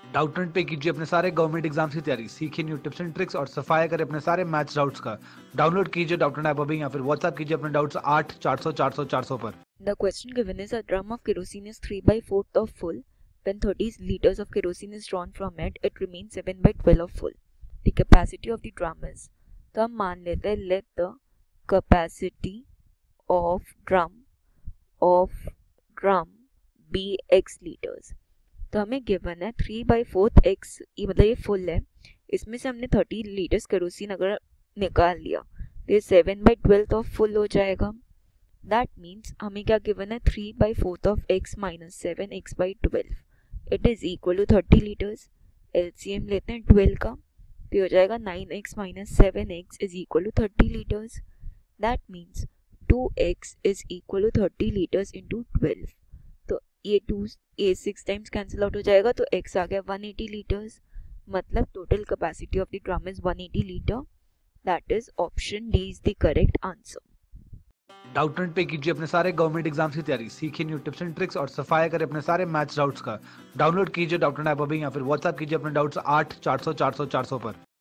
Doubtnut पे कीजिए अपने सारे गवर्नमेंट एग्जाम्स की तैयारी, सीखिए न्यू टिप्स एंड ट्रिक्स और सफाया करें अपने सारे मैथ्स डाउट्स का। डाउनलोड कीजिए डाउटनेट ऐप अभी या फिर व्हाट्सएप कीजिए अपने डाउट्स 8 400 400 400 पर। The question given is a drum of kerosene is 3 by 4th of full. When 30 liters of kerosene is drawn from it, it remains 7 by 12 of full. The capacity of the drum is. तो हम मान लेते हैं let the capacity of drum be x liters. तो हमें given है 3 by 4th x, ये मतलब ये फुल है, इसमें से हमने 30 लीटर्स केरोसिन अगर निकाल लिया तो ये 7 by 12 ऑफ फुल हो जाएगा। दैट मीन्स हमें क्या गिवन है 3 by 4th of x minus 7 x by 12 it is equal to 30 litres. LCM लेते हैं 12 का तो ये हो जाएगा 9x minus 7x is equal to 30 litres. That means 2x is equal to 30 litres into 12। तो ये 6 टाइम्स कैंसिल आउट हो जाएगा तो x आ गया 180 लीटर्स। मतलब total capacity of the drum is 180 litre. That is option D is the correct answer. Doubtnut पे कीजिए अपने सारे गवर्नमेंट एग्जाम्स की तैयारी, सीखिए न्यू टिप्स एंड ट्रिक्स और सफाया करें अपने सारे मैथ्स डाउट्स का। डाउनलोड कीजिए डाउटनेट ऐप अभी या फिर व्हाट्सएप कीजिए अपने डाउट्स 8 400 400 400 पर।